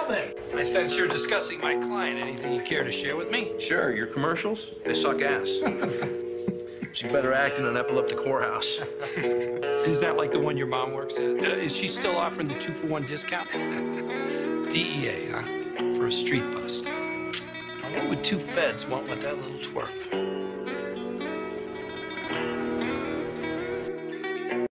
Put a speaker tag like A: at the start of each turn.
A: Goodman. I sense you're discussing my client. Anything you care to share with me?
B: Sure, your commercials, they suck ass. She better act in an epileptic whorehouse.
A: Is that like the one your mom works at? Is she still offering the 2-for-1 discount? DEA, huh? For a street bust. Now, what would two feds want with that little twerp?